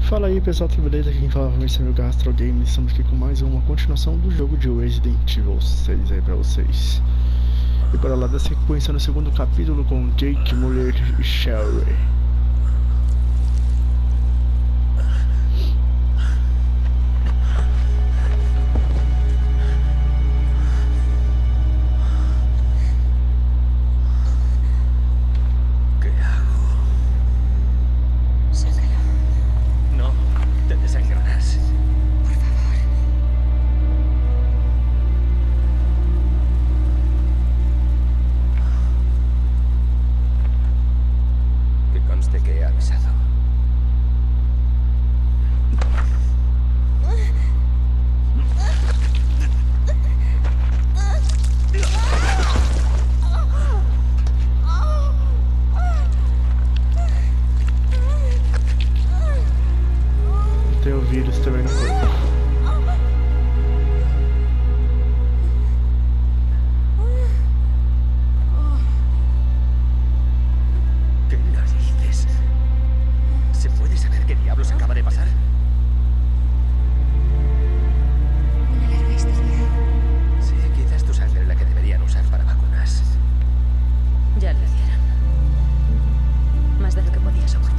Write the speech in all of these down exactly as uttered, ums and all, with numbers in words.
Fala aí pessoal, tudo beleza? Aqui quem fala é o meu Gastro Games. Estamos aqui com mais uma continuação do jogo de Resident Evil seis aí pra vocês. E bora lá dar sequência no segundo capítulo com Jake, Mulher e Sherry. Tem o vírus também no corpo. ¿Qué narices? ¿Se puede saber qué diablos acaba de pasar? Una larga historia. Sí, quizás tu sangre la que deberían usar para vacunas. Ya lo hicieron. Más de lo que podía soportar.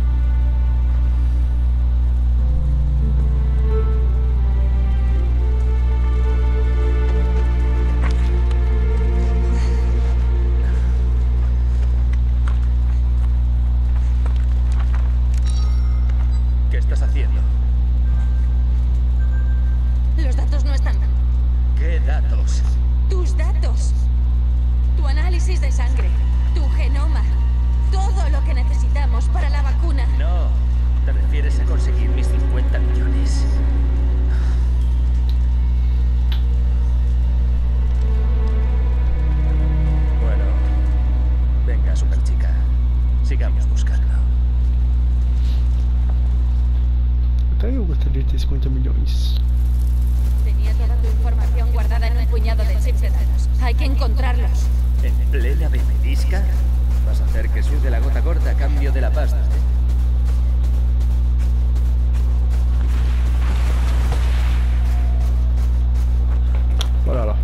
¿Qué estás haciendo? Los datos no están. ¿Qué datos? Tus datos. Tu análisis de sangre. Tu genoma. Todo lo que necesitamos para la vacuna. No, te refieres a conseguir mis cincuenta millones. Bueno, venga, superchica. Sigamos buscando. Até eu gostaria de ter cinquenta milhões. Tenía toda tu información guardada en un puñado de chips de datos. Hay que encontrarlos. ¿En plena bebedisca? Vas a hacer que sude la gota corta a cambio de la pasta, ¿eh? Bora lá.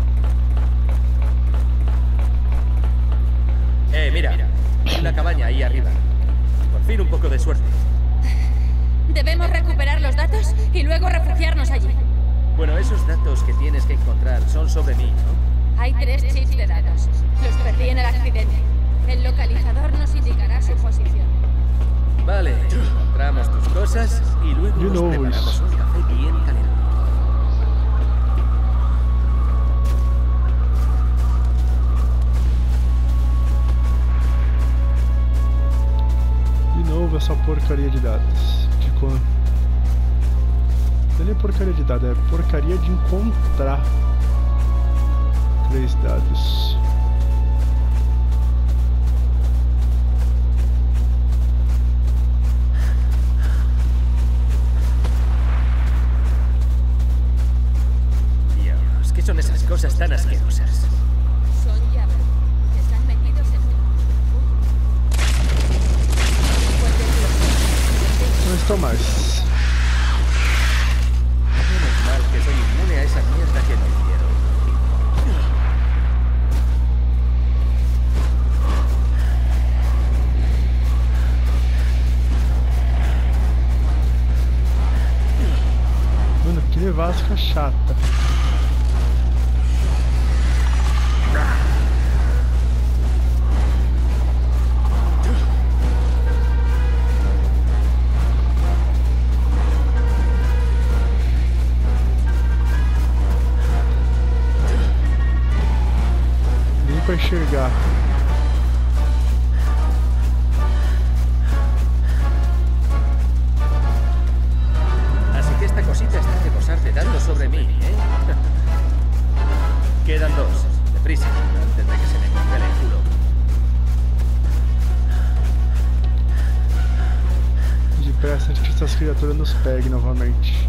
Eh, mira. Una cabaña ahí arriba. Por fin un poco de suerte. Debemos recuperar los datos y luego refugiarnos allí. Bueno, esos datos que tienes que encontrar son sobre mí, ¿no? Hay tres chips de datos. Los perdí en el accidente. El localizador nos indicará su posición. Vale, encontramos tus cosas y luego You nos know preparamos it. un café bien calentito. De novo essa porcaria de dados. De con... Não é nem porcaria de dados, é porcaria de encontrar três dados. Dios, ¿qué son esas cosas tan asquerosas? Son llaves. Están metidos en un... Não estou mais. Menos mal que soy inmune a esa mierda que no quiero. Mano, que nevasca chata. Nem pra enxergar. Así que esta cosita está de posar de datos sobre mí, ¿eh? Quedan dos. Deprisa, antes de que se me congele el culo. Depressa antes que essas criaturas nos peguem novamente.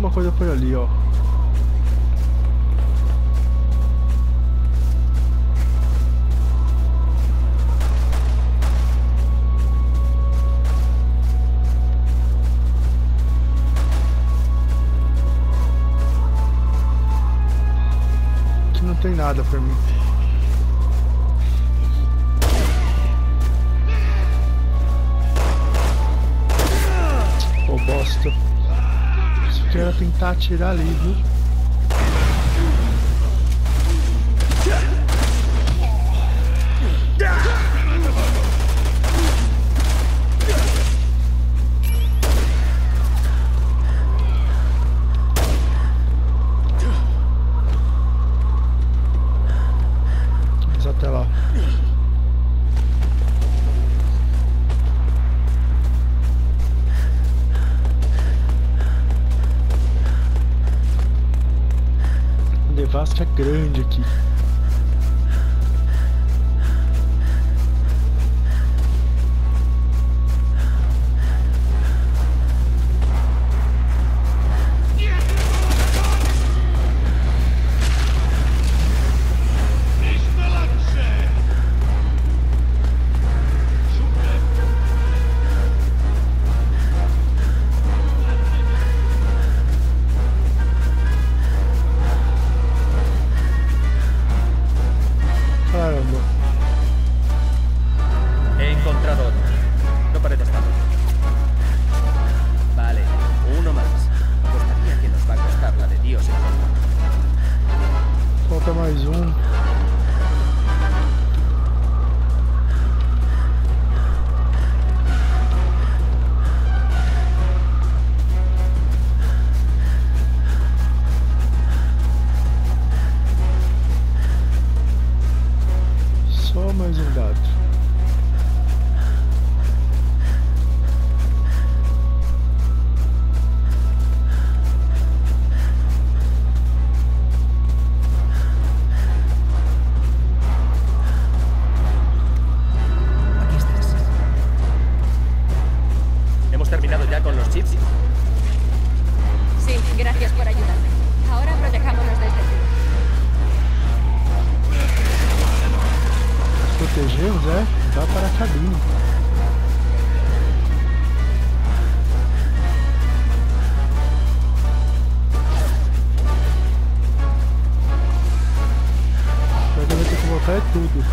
alguma coisa por ali, ó. Aqui não tem nada pra mim. Pô, bosta. Isso que era tentar atirar ali, viu? Mas até lá. O Nevasca é grande aqui. Caramba. He encontrado otro. No parece estar. Vale, uno más. Apostaría que nos va a costar la de Dios encontrar. Falta mais um. Só mais um dado. Aquí estás. ¿Hemos terminado ya con los chips? Sí, gracias por ayudarme. Ahora protejámonos desde ti. Protegemos, é? Vá para a cabine. Agora eu vou ter que voltar é tudo.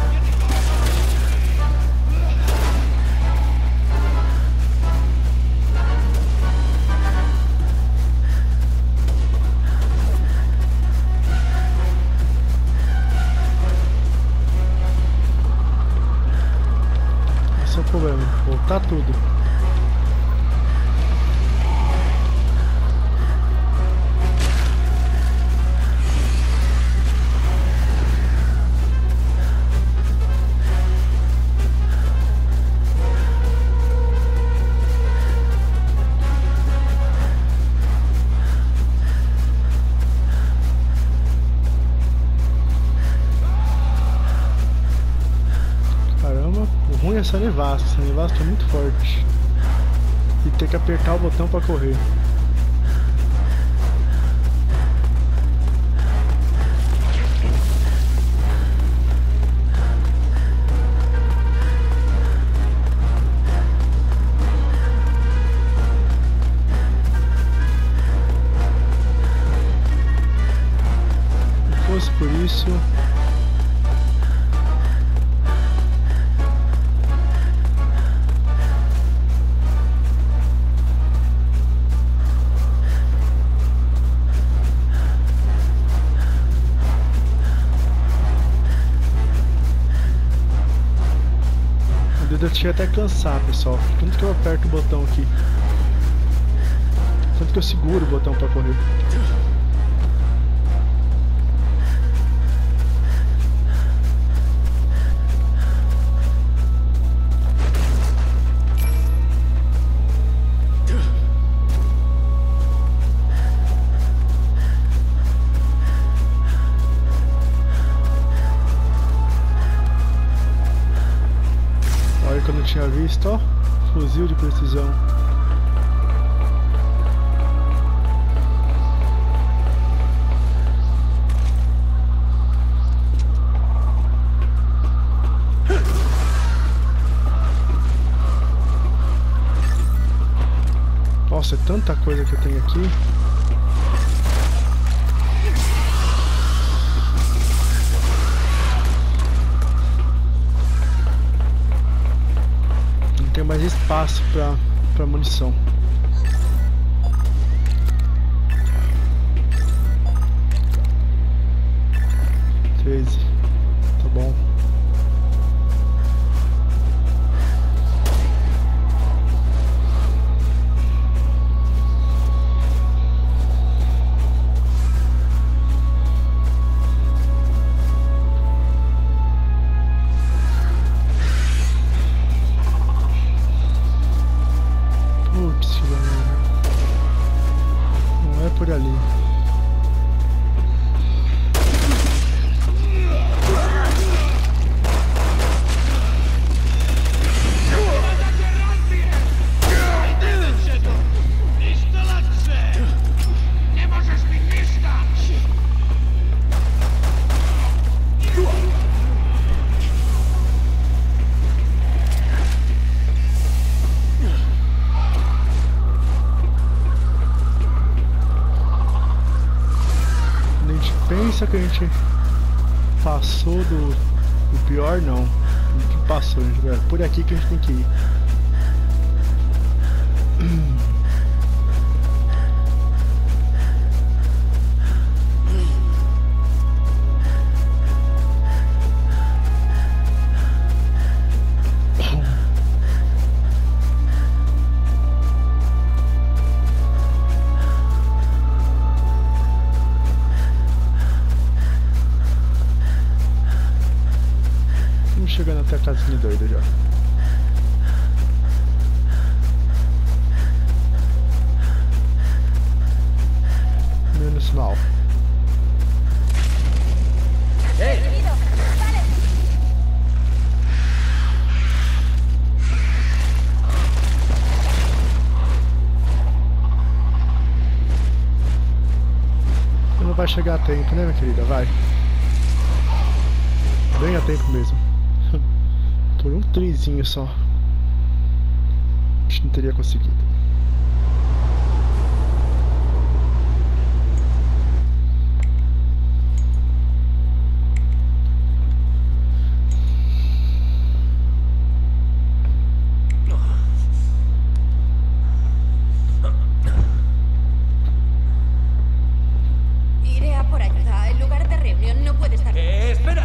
Esse é o problema, voltar tudo. Caramba, o ruim é essa nevasca, essa nevasca é muito forte. E ter que apertar o botão pra correr. Se fosse por isso... O dedo chega até cansar, pessoal. Tanto que eu aperto o botão aqui. Tanto que eu seguro o botão pra correr. Olha que eu não tinha visto, ó. Fuzil de precisão. Nossa, é tanta coisa que eu tenho aqui. Não tem mais espaço pra, pra munição. treze. Tá bom. Putz, não é por ali. Pensa que a gente passou do, do pior, não. A gente passou, gente, é por aqui que a gente tem que ir. Chegando até a casinha doida já. Menos mal. Ei! Vale. Não vai chegar a tempo, né, minha querida? Vai. Bem a tempo mesmo. Por um trizinho só. Acho que não teria conseguido. Iré a por ayuda. El lugar de reunión no puede estar. ¡Eh, espera!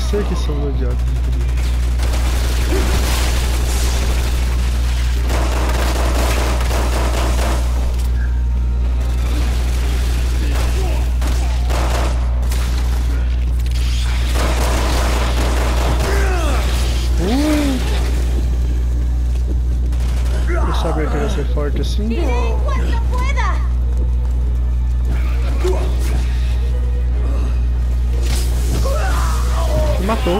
Você que são os idiotas. Eu sabia que ia ser forte assim. ¡Iré en cuanto pueda! Me matou.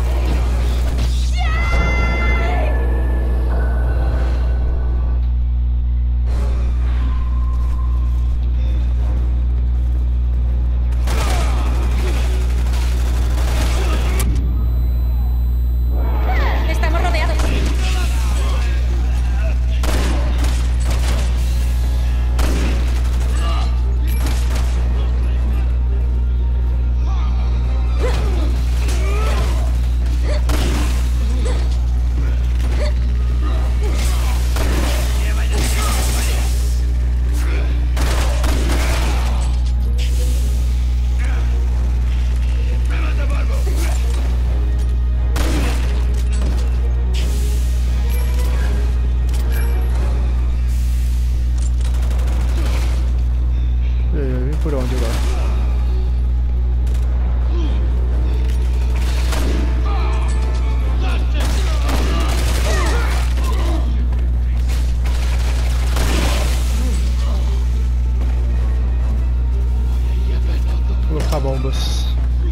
Estamos rodeados. E aí, eu vim por onde agora? Vou colocar bombas.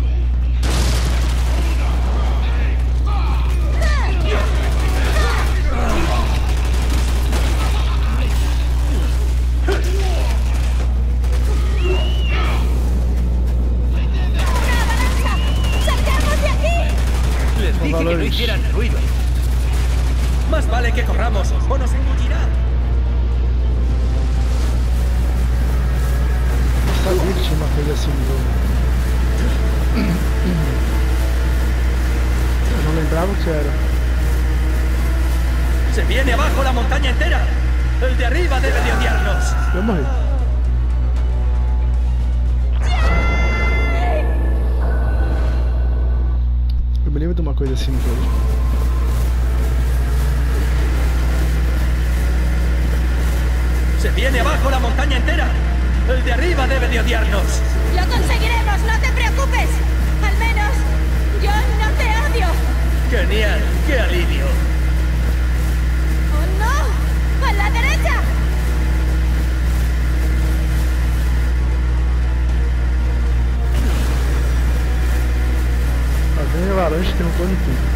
¡Salgamos de aquí! Les dije que no valores. hicieran ruido. Más vale que corramos o nos engullirá. Sabia que tinha uma coisa assim no jogo. Eu não lembrava o que era. Se viene abajo la montaña entera. El de arriba debe de odiarnos. Eu morri. Eu me lembro de uma coisa assim no jogo. Se viene abajo la montaña entera. El de arriba debe de odiarnos. ¡Lo conseguiremos! ¡No te preocupes! Al menos yo no te odio. Genial, qué alivio. ¡Oh, no! ¡A la derecha! Tá vendo a laranja que não come tudo.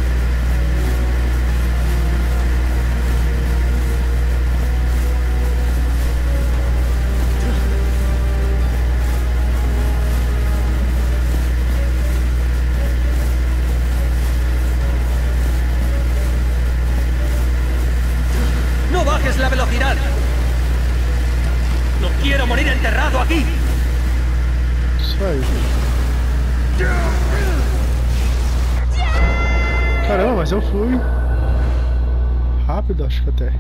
No bajes la velocidad. No quiero morir enterrado aquí. Isso aí. Caramba, mas eu fui rápido, acho que até.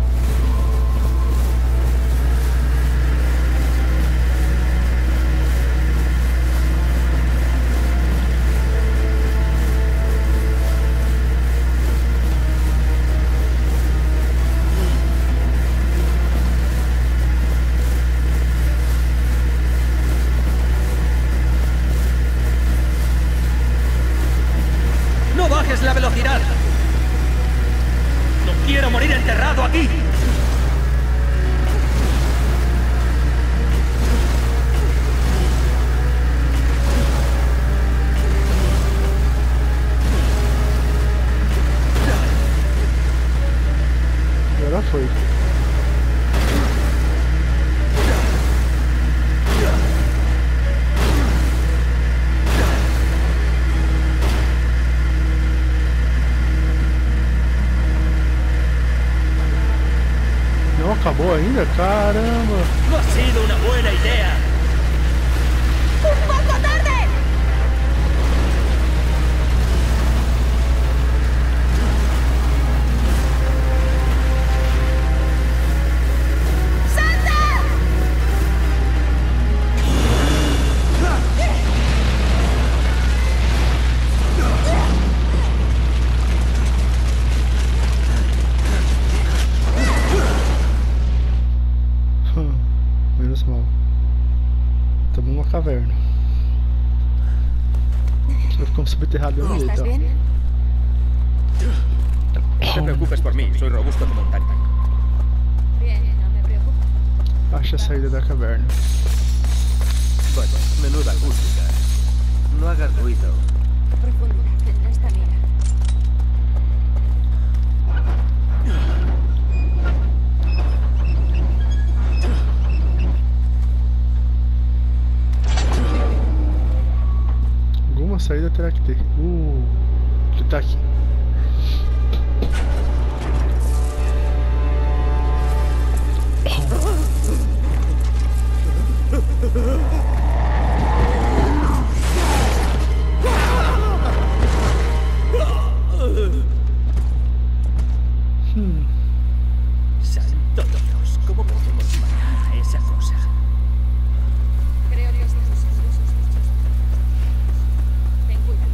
No bajes la velocidad. No quiero morir enterrado aquí. Agora foi. Não acabou ainda? Caramba! No ha sido una buena idea. ¡Un poco tarde! ¡Salta! caverna. Vai ficar um subterrâneo no jeito, ¿Estás ó. bien? No te preocupes por mí, soy robusto como un tántano. Bien, no me preocupo. Acha a saída da caverna. Bueno, menuda acústica. No hagas ruido. ¿Qué profundidad tendrá esta mina? Alguma saída terá que ter. Uh, que tá aqui. Hmm. Santo Dios, ¿cómo podemos matar a esa cosa? Creo que estás usando sospechosos. Ten cuidado.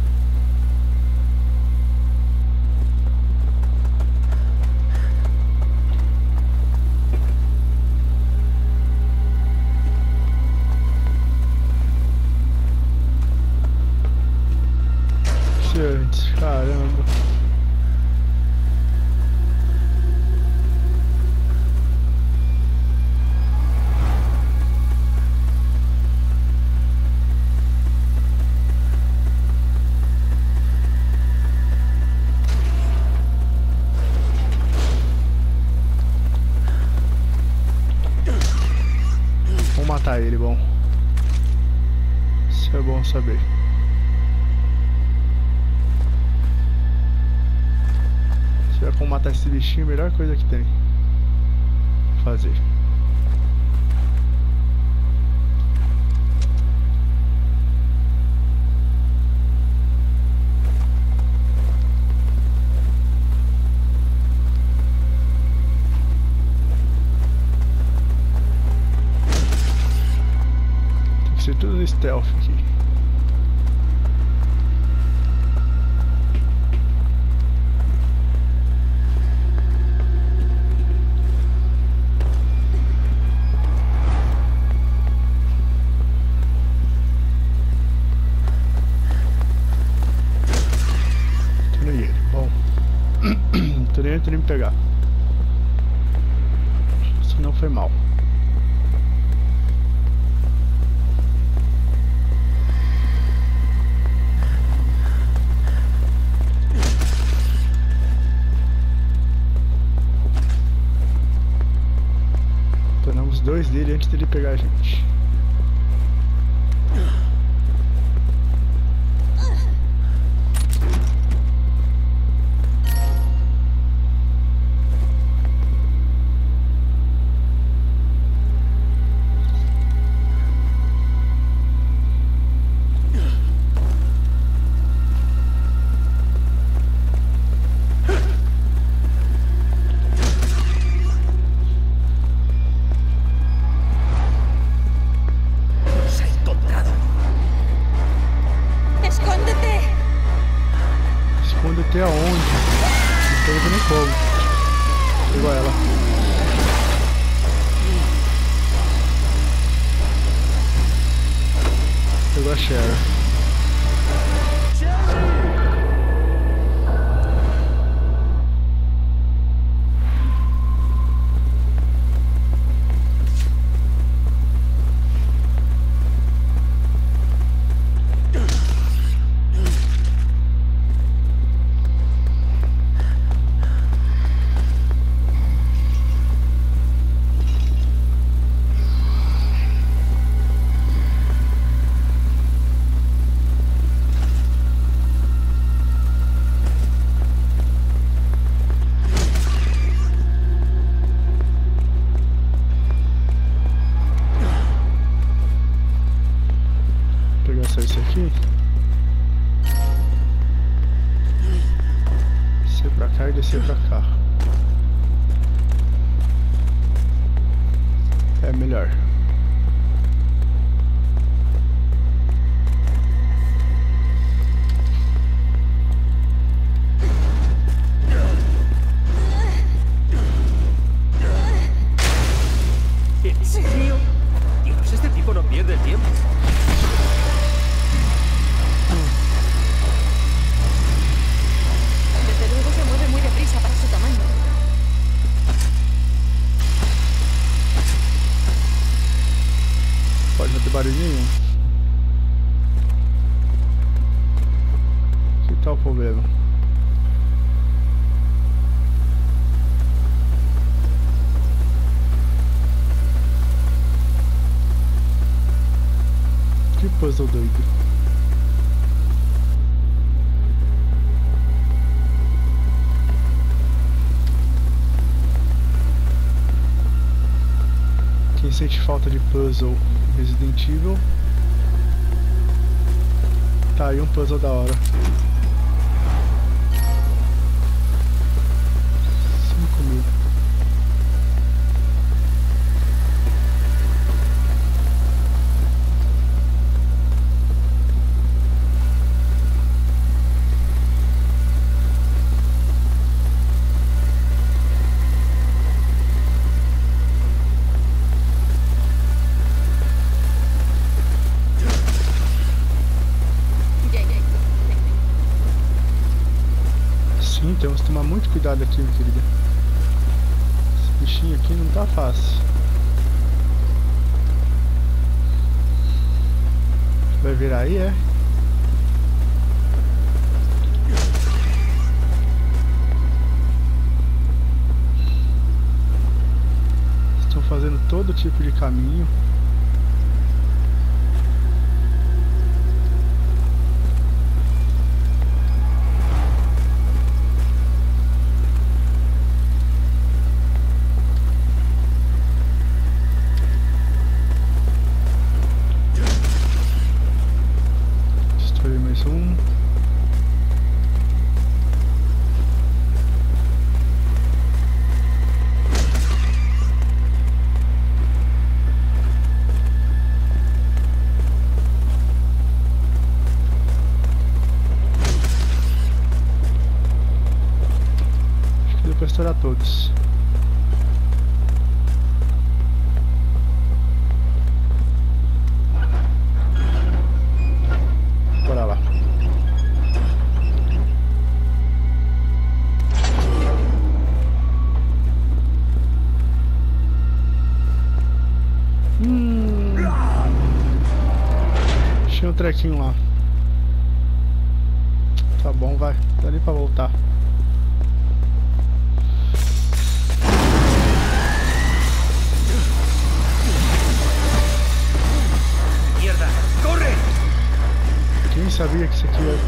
Gente, caramba. Vamos matar ele, bom. Isso é bom saber. Se tiver como matar esse bichinho, a melhor coisa que tem fazer. Tem que ser tudo stealth aqui. Tô nem tentando me pegar. Isso não foi mal. Tornamos dois dele antes dele pegar a gente. Até aonde? Não tem nem como. Pegou ela. Pegou a Cheryl. Só isso aqui. Descer pra cá e descer pra cá. É melhor. ¿En serio? Dios, este tipo no pierde el tiempo. problema? Que puzzle doido. Quem sente falta de puzzle Resident Evil, tá aí um puzzle da hora. cinco mil. Sim, temos que tomar muito cuidado aqui, minha querida. Esse bichinho aqui não tá fácil. Vai virar aí, é? Estão fazendo todo tipo de caminho. Um. Acho que deu pra estourar todos. Bora lá. Hum. Tinha um trequinho lá. Tá bom, vai. Dá ali pra voltar. Mierda, corre! Quem sabia que isso aqui ia...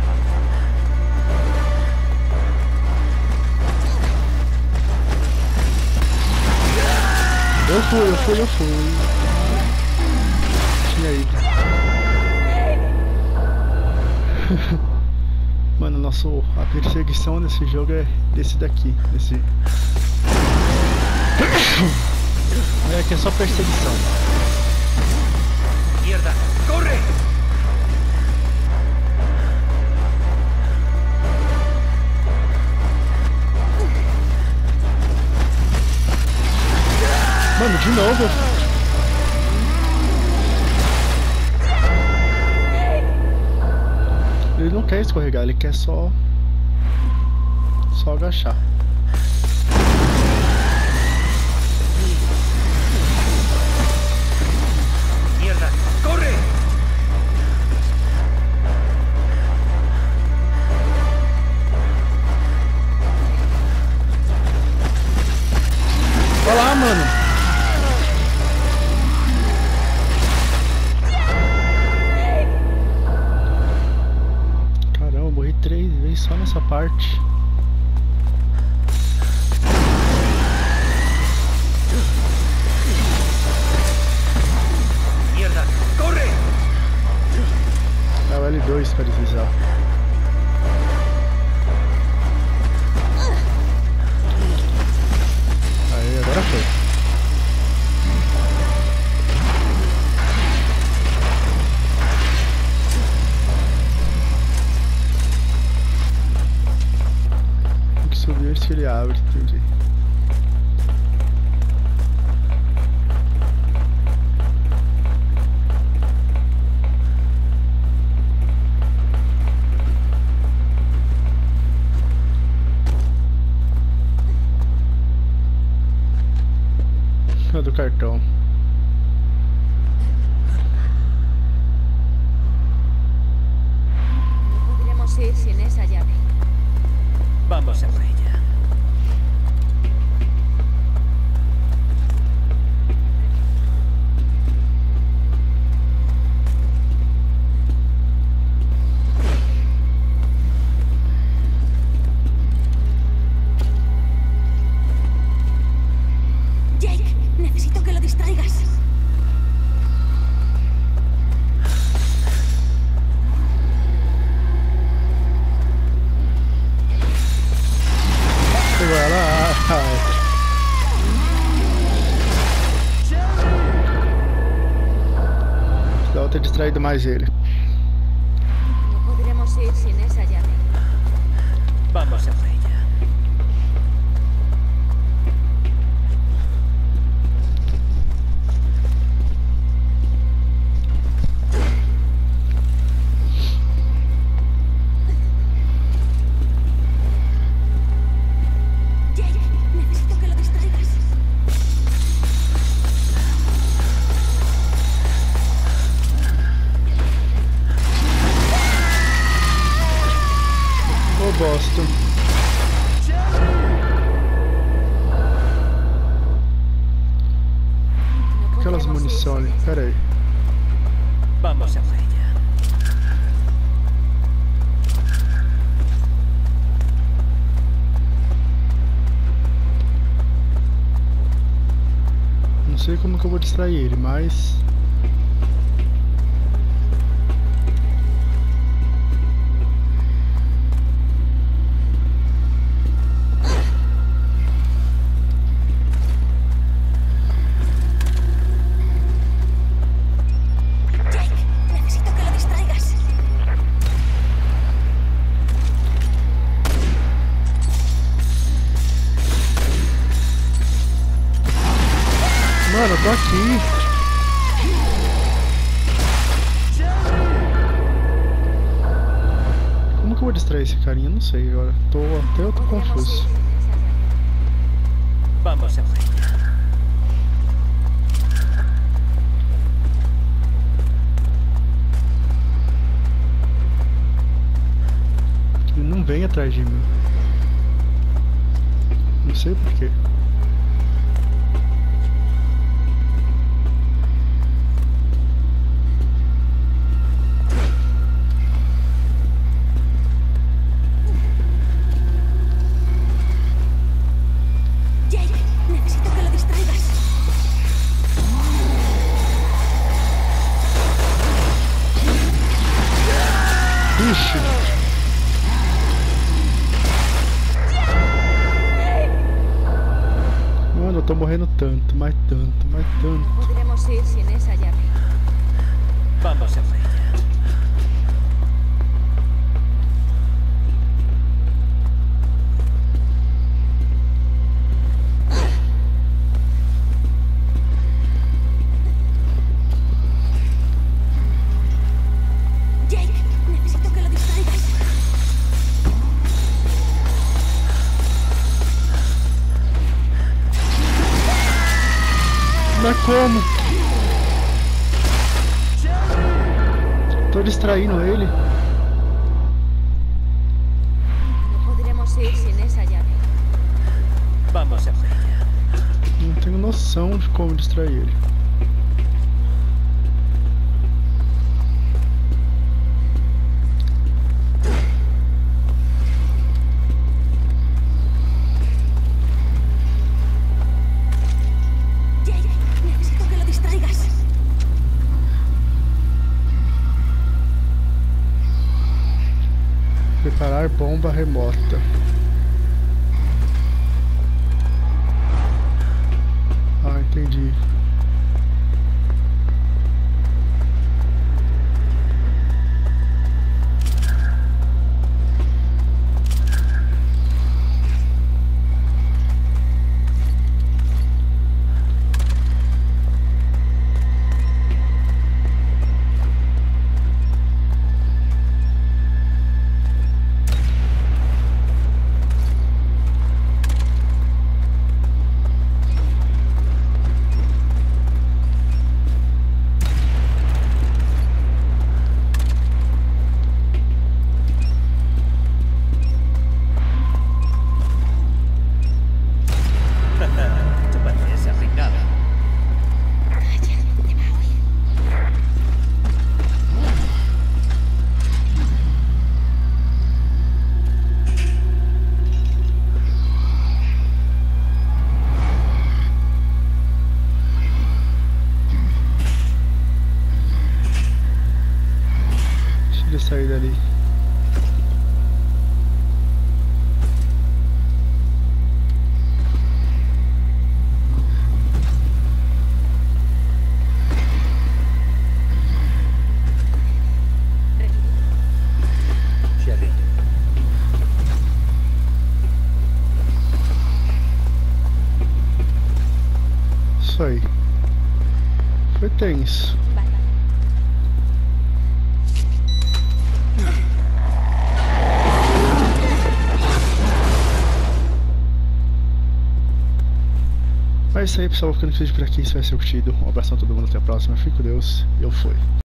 Eu fui, eu fui, eu fui. Tinha ido. Mano, nosso, a perseguição nesse jogo é desse daqui. Desse... É aqui é só perseguição. Mierda, corre! Mano, de novo. Ele não quer escorregar, ele quer só... Só agachar. Mierda, corre! Olha lá, mano. Morri três vezes só nessa parte. Mierda, corre! É o L dois para deslizar. Aí, agora foi. Subir se ele abre, entendi. É do cartão. No podremos ir sin esa mais ele. No podremos ir sin esa llave. Vamos a por ella. Jake, necesito que lo distraigas. Ô bosta. No Aquelas podremos ir munição sin ali. esa- Pera aí. Vamos a por ella. Não sei como que eu vou distrair ele, mas... Jake, necesito que lo distraigas. Mano, eu tô aqui. Como que eu vou distrair esse carinha? Não sei agora. Tô, até eu tô Podremos ir confuso. sin esa llave. Vamos a por ella. Ele não vem atrás de mim. Não sei porquê. Jake, necesito que lo distraigas. Ixi. Mano, eu tô morrendo tanto, mais tanto, mais tanto. No podremos ir sin esa llave. Vamos a por ella. Jake, necesito que lo distraigas. Mas como? Tô distraindo ele. No podremos ir sin esa llave. Vamos a por ella. Não tenho noção de como distrair ele. Jake, necesito que lo distraigas. Preparar bomba remota. Ah, entendi. Tú pareces arruinada. Calla, te va a oír. Deixa ele sair dali. isso. Vale. Mas é isso aí, pessoal. Ficando feliz por aqui. Isso vai ser curtido. Um abração a todo mundo. Até a próxima. Fique com Deus. E eu fui.